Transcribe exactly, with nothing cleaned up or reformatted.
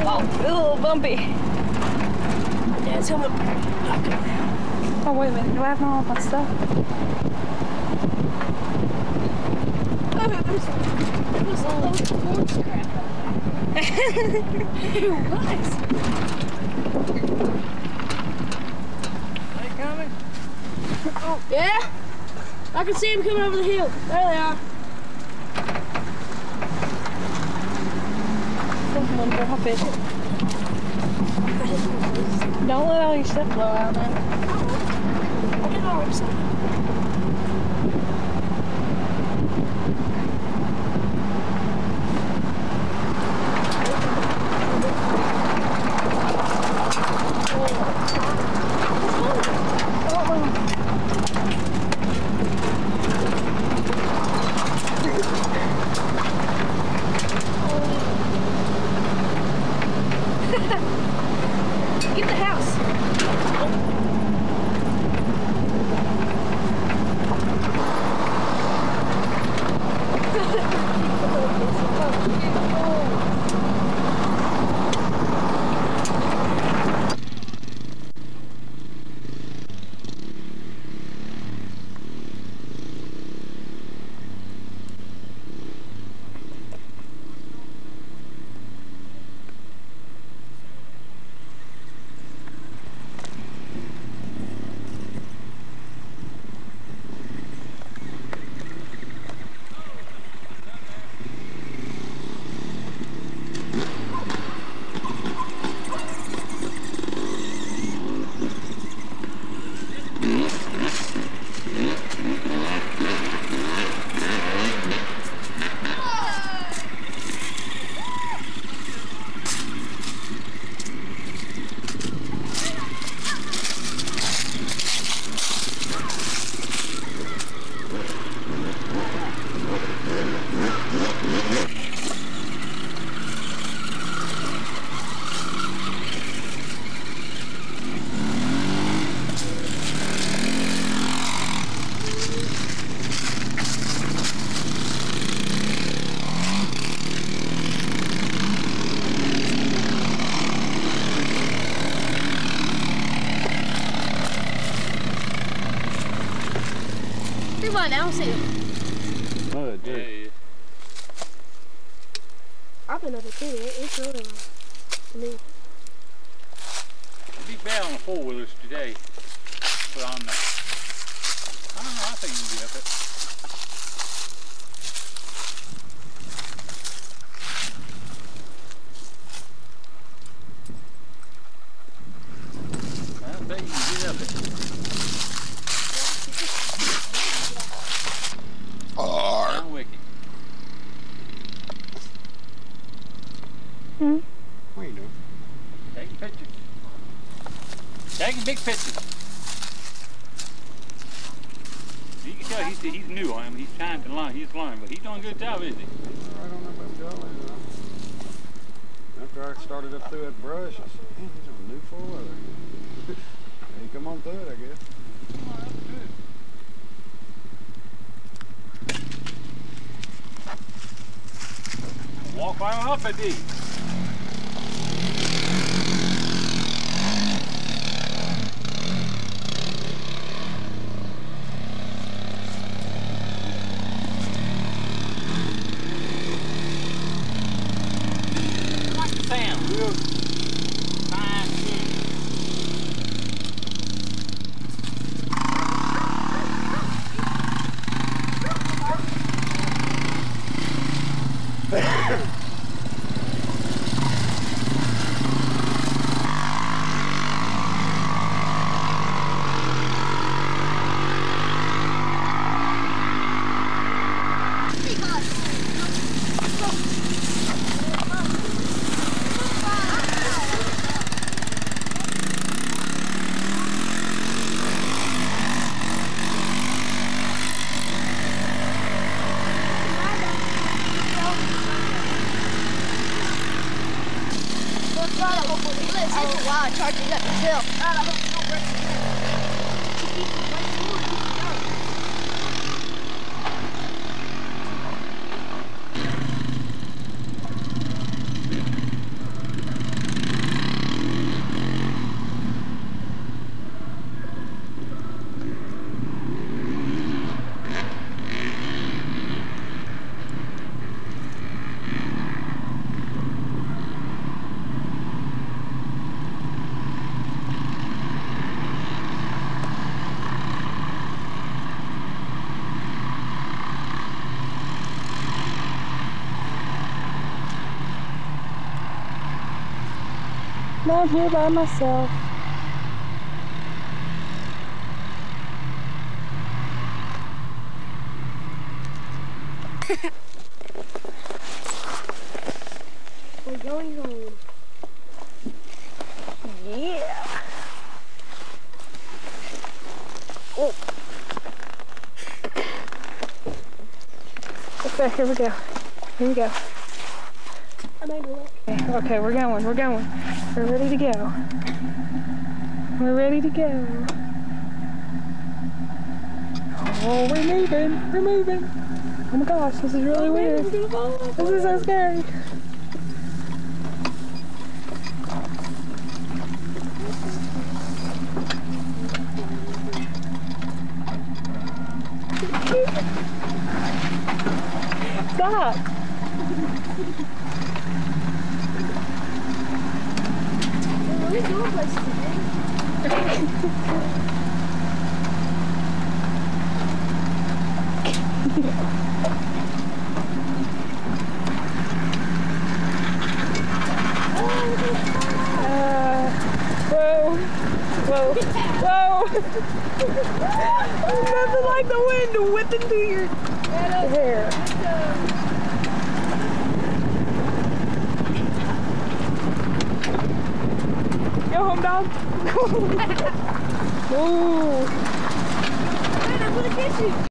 Oh, it's a little bumpy. Dad's helmet. Oh, wait a minute. Do I have all my stuff? Oh, there's, there's a load of horse crap out there. It was. They coming? Oh, yeah? I can see him coming over the hill. There they are. Someone drop it. Don't let all your stuff blow out now. Look at our website. Get the house. Rewind, I don't see them. Oh, dude. I've been up at ten. It's really long to me. Be bad on the four wheelers today. But on the, I don't know, I think you can get up it. I bet you can get up it. I'm wicked. Hmm? What are you doing? Taking pictures. Taking big pictures. You can tell he's, he's new on him. He's trying to learn. He's learning, but he's doing a good job, isn't he? I don't know about Jolly. After I started up through that brush, I said, man, he's on a new four-wheeler. He come on through it, I guess. Oh, that's good. Walk right on up at these. Like the sound, real fine tune. It takes a while charging up the hill. Not here by myself. We're going home. Yeah. Oh. Okay, here we go. Here we go. I might do it. Okay, okay, we're going, we're going. We're ready to go. We're ready to go. Oh, we're moving, we're moving. Oh my gosh, this is really weird. This is so scary. Stop. We're really going places today. Uh, whoa, whoa, whoa. Nothing like the wind whipping through your hair. Go home, dog. Ooh. Man, I'm gonna get you.